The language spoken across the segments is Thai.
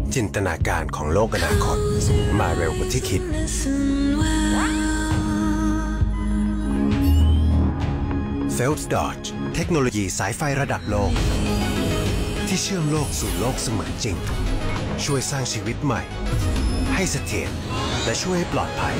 จินตนาการของโลกอนาคตมาเร็วกว่าที่คิด Phelps Dodge เทคโนโลยีสายไฟระดับโลกที่เชื่อมโลกสู่โลกเสมือนจริงช่วยสร้างชีวิตใหม่ให้เสถียรและช่วยให้ปลอดภัย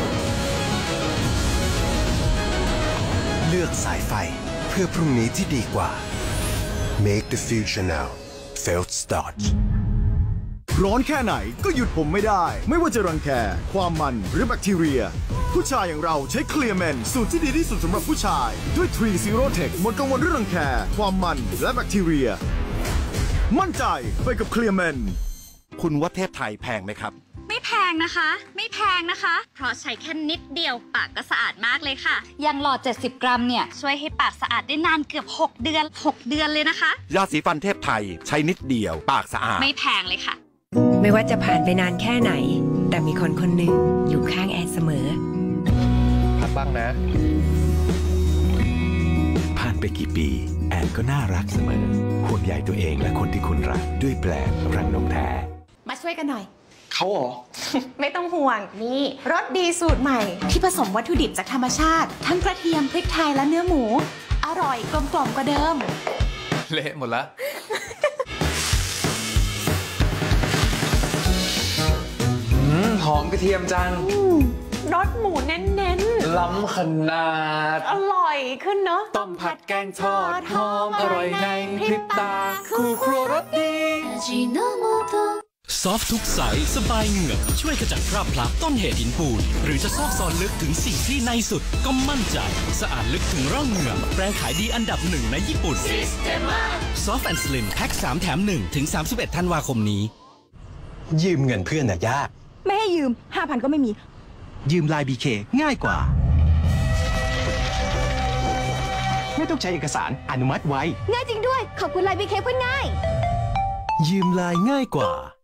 เลือกสายไฟเพื่อพรุ่งนี้ที่ดีกว่า Make the future now Phelps Dodge ร้อนแค่ไหนก็หยุดผมไม่ได้ไม่ว่าจะรังแคความมันหรือแบคทีเรียผู้ชายอย่างเราใช้เคลียร์แมนสูตรที่ดีที่สุดสำหรับผู้ชายด้วย3 Zero Tech หมดกังวลเรื่องรังแคความมันและแบคทีเรียมั่นใจไปกับเคลียร์แมนคุณว่าเทพไทยแพงไหมครับไม่แพงนะคะไม่แพงนะคะเพราะใช้แค่นิดเดียวปากก็สะอาดมากเลยค่ะยังหลอด70 กรัมเนี่ยช่วยให้ปากสะอาดได้นานเกือบ6 เดือนเลยนะคะยาสีฟันเทพไทยใช้นิดเดียวปากสะอาดไม่แพงเลยค่ะไม่ว่าจะผ่านไปนานแค่ไหนแต่มีคนคนหนึ่งอยู่ข้างแอนเสมอพักบ้างนะผ่านไปกี่ปีแอนก็น่ารักเสมอห่วงใยตัวเองและคนที่คุณรักด้วยแปรงรังนกแท้มาช่วยกันหน่อยเขาเหรอไม่ต้องห่วงนี่รสดีสูตรใหม่ที่ผสมวัตถุดิบจากธรรมชาติทั้งกระเทียมพริกไทยและเนื้อหมูอร่อยกลมกล่อมกว่าเดิมเละหมดละหอมกระเทียมจังรสหมูเน้นๆล้ำขนาดอร่อยขึ้นเนาะต้มผัดแกงทอดหอมอร่อยในพริบตาคู่ครัวรสดีซอฟทุกใสสบายเหงือกช่วยขจัดคราบพลับต้นเหตุหินปูนหรือจะซอกซอนลึกถึงสิ่งที่ในสุดก็มั่นใจสะอาดลึกถึงร่องเหงือกแปรงขายดีอันดับ1ในญี่ปุ่นซอฟแอนด์สลิมแพ็ค3แถม1ถึง31ธันวาคมนี้ยืมเงินเพื่อนน่ะยากไม่ให้ยืม 5,000 ก็ไม่มียืมไลน์ BK ง่ายกว่าไม่ต้องใช้เอกสารอนุมัติไวง่ายจริงด้วยขอบคุณไลน์ BK เพื่อนง่ายยืมไลน์ง่ายกว่า